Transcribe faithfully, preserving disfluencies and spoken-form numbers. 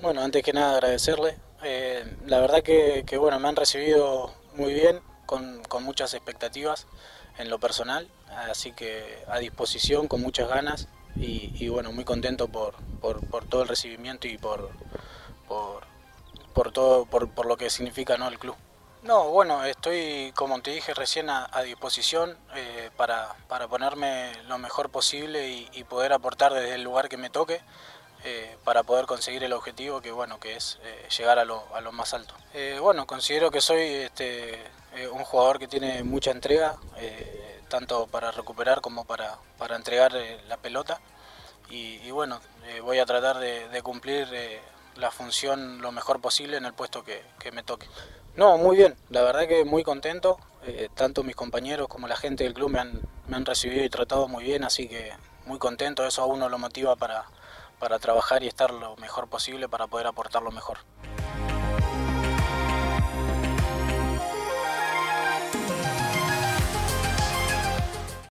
Bueno, antes que nada agradecerle. Eh, la verdad que, que, bueno, me han recibido muy bien, con, con muchas expectativas en lo personal, así que a disposición, con muchas ganas y, y bueno, muy contento por, por, por todo el recibimiento y por, por, por todo, por, por lo que significa, ¿no?, el club. No, bueno, estoy, como te dije recién, a, a disposición eh, para, para ponerme lo mejor posible y, y poder aportar desde el lugar que me toque eh, para poder conseguir el objetivo que, bueno, que es eh, llegar a lo, a lo más alto. Eh, bueno, considero que soy este, eh, un jugador que tiene mucha entrega, eh, tanto para recuperar como para, para entregar eh, la pelota. Y, y bueno, eh, voy a tratar de, de cumplir eh, la función lo mejor posible en el puesto que, que me toque. No, muy bien, la verdad que muy contento, eh, tanto mis compañeros como la gente del club me han, me han recibido y tratado muy bien, así que muy contento, eso a uno lo motiva para, para trabajar y estar lo mejor posible para poder aportar lo mejor.